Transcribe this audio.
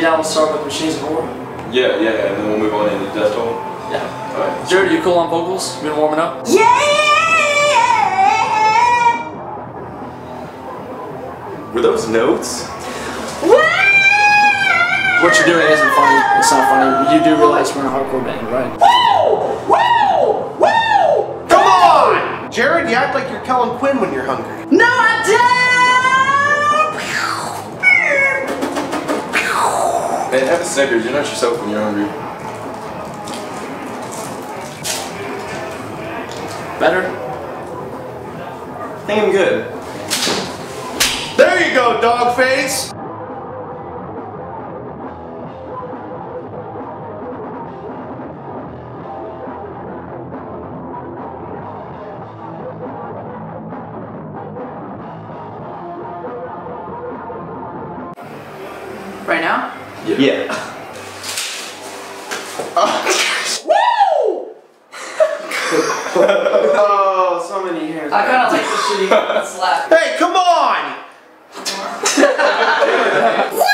down, we'll start with Machines of War. Yeah, and then we'll move on into Death Toll. Yeah. Alright. Jared, you cool on vocals? You been warming up? Yeah! Were those notes? What you're doing isn't funny. It's not funny. You do realize we're in a hardcore band, right? Woo! Woo! Woo! Come on! Jared, you act like you're Kellen Quinn when you're hungry. No, I don't! Man, have a Snickers. You're not yourself when you're hungry. Better? I think I'm good. There you go, dog face! Right now? Yeah. Woo! Oh, so many hairs. I kinda like the shitty slap. Hey, come on! Woo!